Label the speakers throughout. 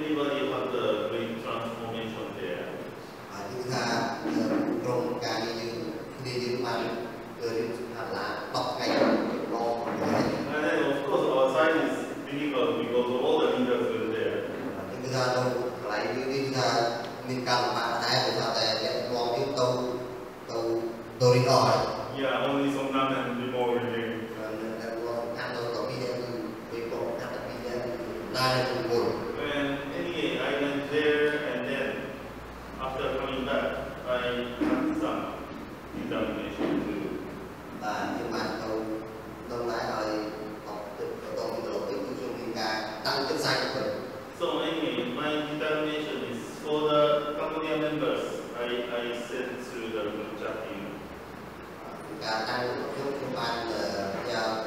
Speaker 1: everybody had a great transformation there.
Speaker 2: Chúng ta trong cái như bạn đến là đọc ngày lo.
Speaker 1: And then of course our side is difficult because all the leaders were there.
Speaker 2: Chúng ta đâu lại như chúng ta mình cần bạn thấy chúng ta để nhận lo cái tàu đi đòi.
Speaker 1: Yeah, only some none and more remain. And anyway, I went there, and then after coming back, I had some determination to.
Speaker 2: Nhưng mà đâu lại rồi học được tôi bị lộ cái chương trình tăng chất xanh của mình.
Speaker 1: So anyway, my determination is for the Cambodia members. I sent to the group chat team.
Speaker 2: Cả tăng chút cho ban giao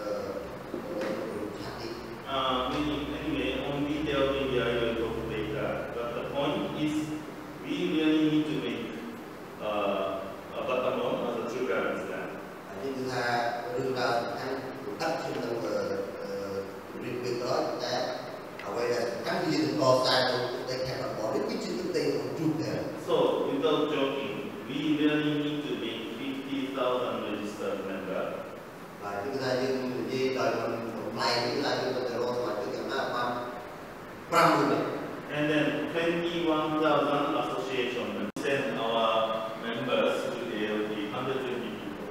Speaker 1: Anyway, on detail maybe I will talk later. But the point is, we really need to make Batamon as a true parents land.
Speaker 2: Chúng ta đưa ra anh tất nhiên là riêng việc đó để ở đây là các cái gì có sai đâu để các bạn bỏ đến cái chữ thực tế của chung thế.
Speaker 1: So without joking, we really need to make 50,000 registered members.
Speaker 2: Và chúng ta như gì đời mình này cũng là như mình rồi mà chúng ta là 50.
Speaker 1: And then 21,000 association send our members to the ALP, 120 people.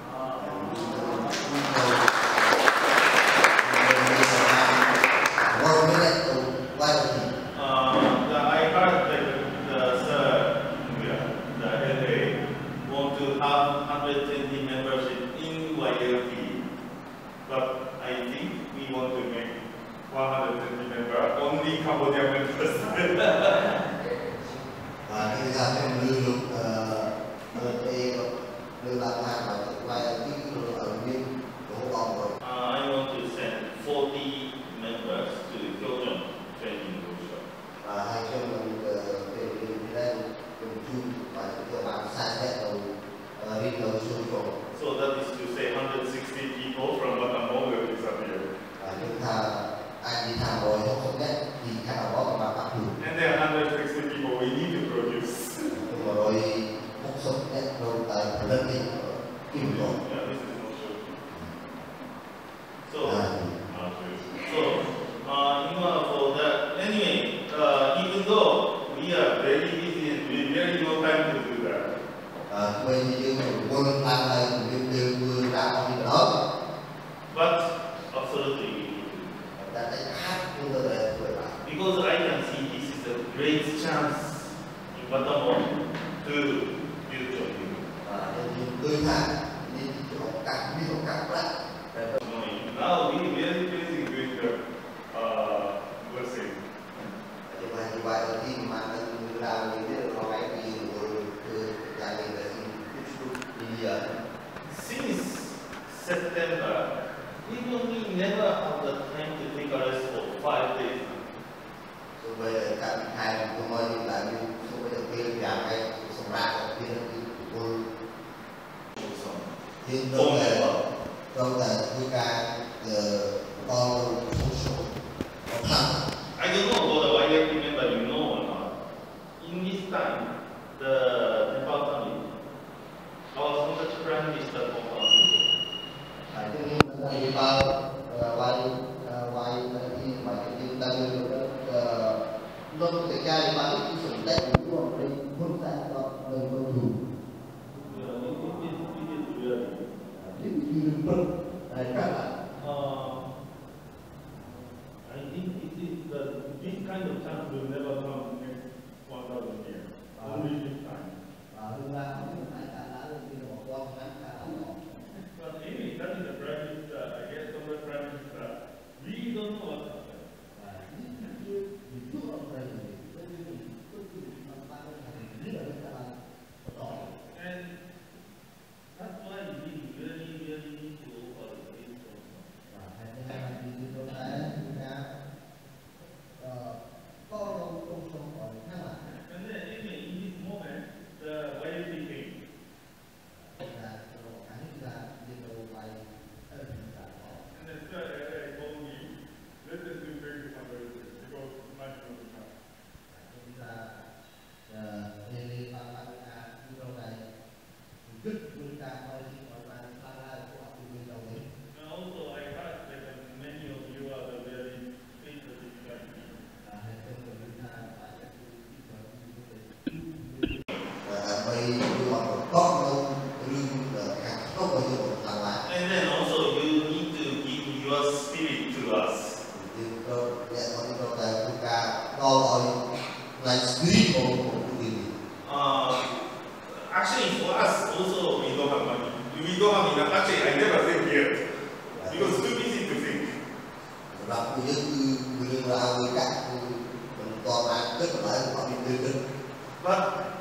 Speaker 1: I heard that the sir, the LA, want to have 120 membership in YLP, but I think we want to make 120 members only Cambodian members.
Speaker 2: Và khi ra trong lưu lượng lưu lạc hàng và quay cái ở bên của bọn rồi.
Speaker 1: I want to send 40 members to Kyojong training workshop.
Speaker 2: Và hai trong mình lên cùng chung và các bạn sai hết đầu đi đầu xuống rồi.
Speaker 1: So that is to say 160 people from Batamon will disappear.
Speaker 2: Và chúng ta anh đi tham rồi không biết thì các bạn có mà bắt được.
Speaker 1: And there are 160 people we need to produce.
Speaker 2: Rồi một số hết rồi tại lên đi kim rồi.
Speaker 1: Yeah, this is not sure. So, for that, anyway, even though we are very busy and we really no time to do that.
Speaker 2: Bây giờ quân làm này mình đều vừa ra ở bên đó.
Speaker 1: But absolutely, because I can see this is a great chance in Batamon to build jogging. Now we really busy with the blessing. Since September, even we never have the time to take a rest for 5 days. I don't know about the YLP member you know or not. In this time, the Nepal family, our Songachi Prime Minister I think it is this kind of chance will never come next 1,000 years. Only this time. But anyway, that is the Prime Minister, I guess from the Prime Minister. We don't know what happened. And that's why we really need to overcome
Speaker 2: Có gọi là spirit của điều gì?
Speaker 1: Actually, for us also we don't have money. We don't have enough. Actually, I never think yet because it's too easy to think.
Speaker 2: Và cũng như là người cả mình toàn ăn rất là lợi họ bị đưa lên.
Speaker 1: But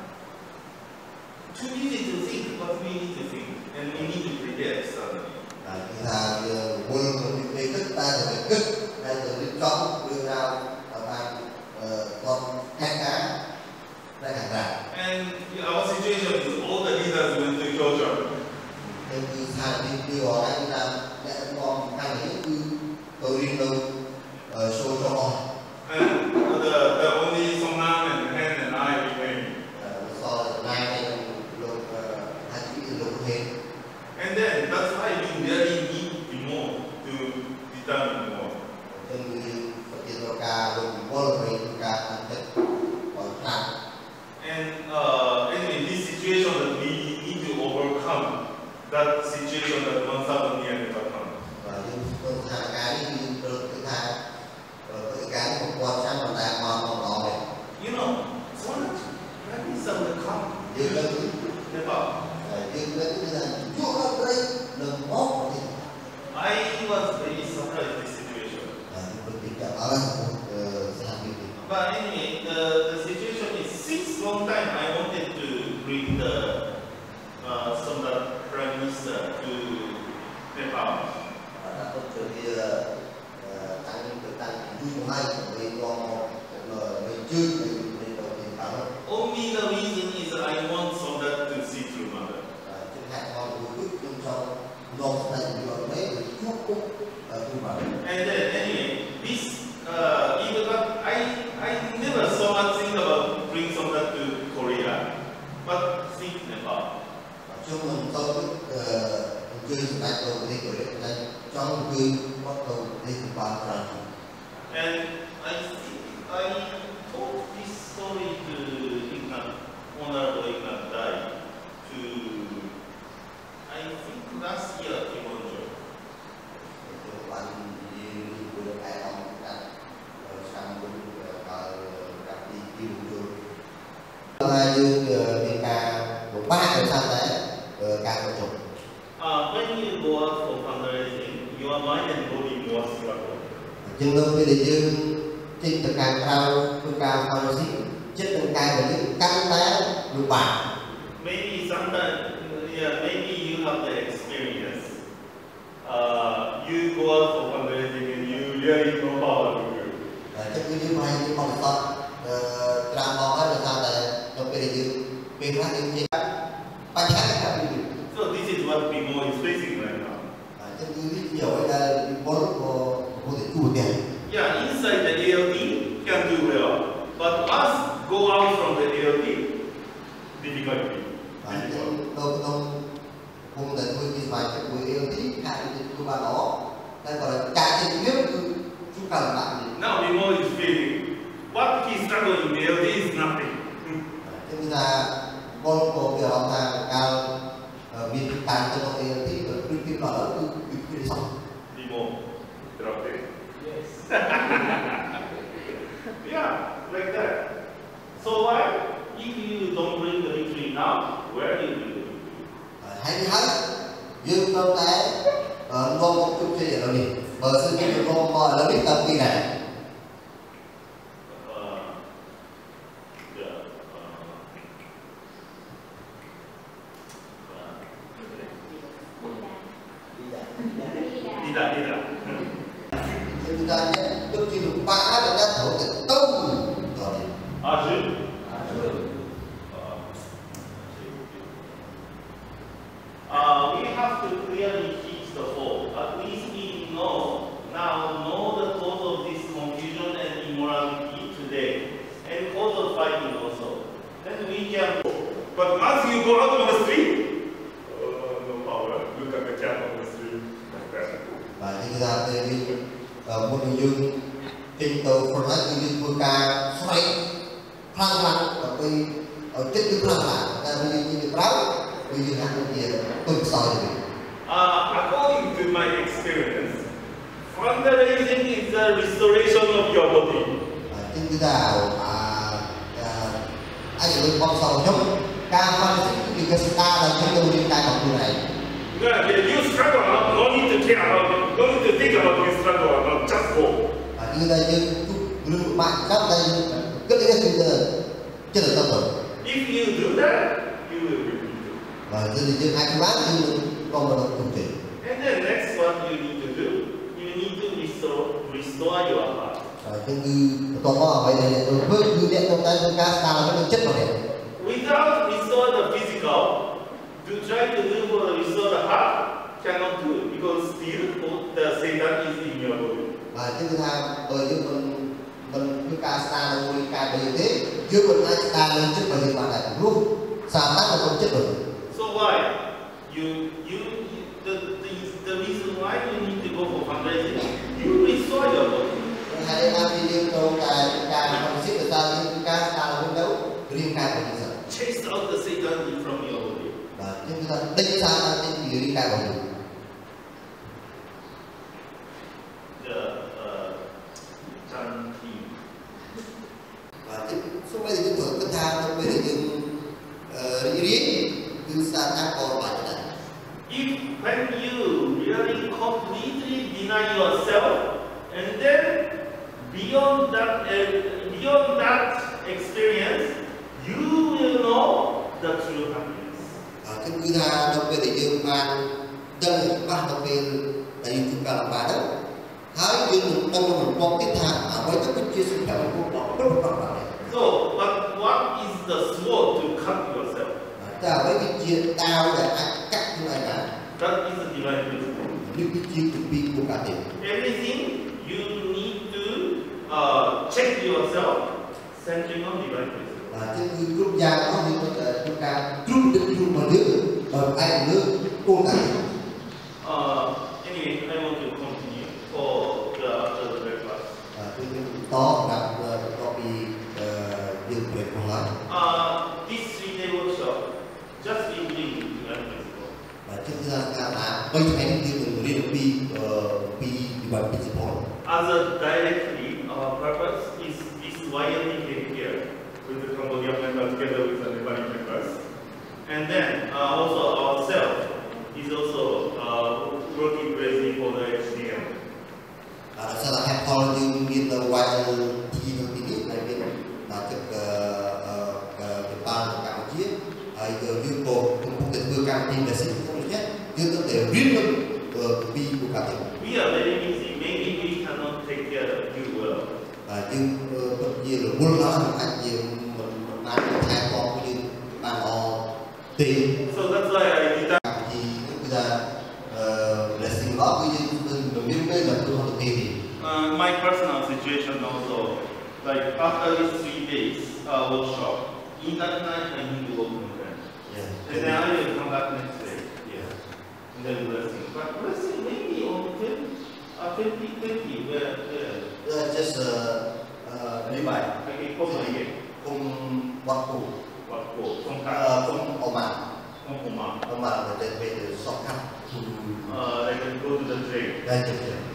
Speaker 1: too easy to think, but we need to think, and we need to prepare suddenly.
Speaker 2: Thì là quân đi tức ta rồi tức đây rồi đi trống đưa ra và con khai cá đây hàng rào.
Speaker 1: And our situation is all the leaders went to Georgia.
Speaker 2: Nên cứ thà đi gọi anh là để con thằng ấy cứ tôi đi đâu show cho con.
Speaker 1: And the only Song Nam and Han and I remain.
Speaker 2: So nay đây lúc hai chị lúc hết.
Speaker 1: And then that's why we really need more to determine more.
Speaker 2: Nên như phần tiền ca lúc có rồi ca ăn tết còn ăn.
Speaker 1: And anyway, this situation that we need to overcome, that situation that 1,000 years never come.
Speaker 2: Và những thằng cái như thứ hai cái một quan sát mà ta mong đó này.
Speaker 1: You know, so much practice of the come.
Speaker 2: Dương lên
Speaker 1: Nepal.
Speaker 2: Dương lên như là chúa ở đây đừng mốt gì.
Speaker 1: I was very surprised at this situation. But anyway, the situation is since long time I wanted to bring the some Prime Minister to Nepal. Only the reason is I want Sondat to see through mother. And then anyway, this even I never so much think about bring Sondat to Korea, but think Nepal. And I think I told this story to Ignat, Honorable Ignat Dai, to I think last year in Monjo. When you go out for fundraising, your mind and body more struggle.
Speaker 2: Chừng lúc bây giờ trên thực hành cao phong sĩ chết từng cái của những căn té được bản.
Speaker 1: Maybe sometimes, maybe you have the experience. You go out for fundraising and you really know how to do.
Speaker 2: Chắc như vậy như phong tốt ra mong hết là sao là trong bây giờ bên khác những cái bánh khác là gì.
Speaker 1: So this is what people is facing right now.
Speaker 2: Chắc như biết nhiều là bốn của thể chủ tiền.
Speaker 1: Yeah, inside the ALT can do well, but once go out from the ALT, difficulty.
Speaker 2: Tôi cùng đến với cái bài cái buổi ALT hai cái ba đó, đây gọi là cả cái biết chúng ta làm bạn.
Speaker 1: Now Bimo is feeling what he struggled in the ALT is nothing.
Speaker 2: Cho nên là con của việc học hàng cao miền Tây cho nó ALT rồi cái đó là cái xong.
Speaker 1: Bimo, drop it. Yes. Yeah, like that. So why? If you don't bring the victory now, where do you bring the victory?
Speaker 2: Hay hết, dương tâm tế ngon một chút chơi ở đâu đi, bờ sư cái được ngon mò ở biết tâm kỳ này.
Speaker 1: Tidak.
Speaker 2: Chúng ta nhé, lúc khi được phá được các thổ tịch tung rồi.
Speaker 1: A주. We have to clearly teach the whole. At least we know the cause of this confusion and immorality today, and cause of fighting also. Then we can go. But once you go out on the street, no power. Look at the cat on the street.
Speaker 2: Và như ra thì một người dương trình tự phần nói như vừa ca xoay phăng lặng và tôi ở trên cái phăng lặng ta bây giờ như được báo bây giờ hàng gì tuần soi.
Speaker 1: According to my experience, fundraising is the restoration of your body.
Speaker 2: nhưng cứ nào anh ở bên con sầu nhóm ca phan thì cái ta là cái đầu tiên tại học trường này.
Speaker 3: You struggle, no need to care about, no need to think about your struggle, about just go.
Speaker 2: Như là như lương bạn các đây cứ lấy cái chưa được tâm rồi.
Speaker 3: If you do that, you will be good.
Speaker 2: Và như hai cái bác như con mà không chỉ.
Speaker 3: And then next what you need to do, you need to restore your heart.
Speaker 2: Như tò mò vậy này tôi bước như điện trong tay tôi ca ta nó chất vào này.
Speaker 3: Without restore the physical, to try to do for restore the heart cannot do it because still the Satan is in your body.
Speaker 2: Và thứ hai bởi vì mình cứ ca ta nó đi ca như thế, chứ mình ai ta lên trước mà hiện bạn này luôn, sa tác là không chết được.
Speaker 3: So why the reason why you need to go for fundraising, you restore your body.
Speaker 2: Hai năm đi liên tục ca không xếp được ra nhưng ca ta là không đấu riêng ca của mình.
Speaker 3: Chase out the Satan from your body.
Speaker 2: Và chúng ta đánh xa trên gì đi ca của mình. Và số mấy thì chúng tôi cứ tham trong bây giờ riêng từ xa ta còn lại này.
Speaker 3: If when you really completely deny yourself and then beyond that experience, you will know the true happiness.
Speaker 2: Chúng cứ tha trong bây giờ bạn chân ba trong bây tại vì chúng ta làm bài đó. Hãy dừng tâm mình con tiếp thang với tất cả chia sẻ của họ rất là quan trọng.
Speaker 3: So, but what is the sword to cut yourself?
Speaker 2: Ta với cái chia tao để cắt như này cả.
Speaker 3: That is the divine principle.
Speaker 2: Những cái chia cực bi của cả tiền.
Speaker 3: Everything you need to check yourself, centering on divine principle.
Speaker 2: Và trên cái quốc gia đó thì chúng ta rút được chung mà nước ở ai nước cô cả.
Speaker 3: Anyway, I want to continue for after the breakfast.
Speaker 2: Đó là có bị điều kiện của họ.
Speaker 3: This 3-day workshop just in divine principle.
Speaker 2: Và chúng ta là bây giờ anh đi cùng liên bi divine principle.
Speaker 3: As a directly, our purpose is YLD came here with the Cambodian members together with the Nepali members, and then also ourselves is also working crazy for the HDM.
Speaker 2: Sau đó hai con như biên YLD thì nó đi này bên là trực Việt Nam Campuchia, như cô cũng được vừa cam tin là sự không nhất, như có thể riêng được bi của cả tỉnh.
Speaker 3: We are very busy. Maybe we cannot take care of you well.
Speaker 2: Nhưng bất nhiên là muốn nói một cách nhiều mình mang hai con như bạn họ tiền.
Speaker 3: So that's why I did that.
Speaker 2: Thì chúng ta blessing đó với mình biết đây là tôi không được tiền.
Speaker 3: My personal situation also, like after these 3 days workshop, in that night I need to go to French.
Speaker 2: Yeah.
Speaker 3: And then I will come back next day. Yeah. And then blessing. But blessing maybe on 2020 where
Speaker 2: Just lý bài.
Speaker 3: okay, không phải gì.
Speaker 2: Không bắt cụ.
Speaker 3: What for? Không
Speaker 2: Không ổn mạng.
Speaker 3: không mà.
Speaker 2: Ổn mạng là về từ shortcut.
Speaker 3: Like go to the train.
Speaker 2: Đây chụp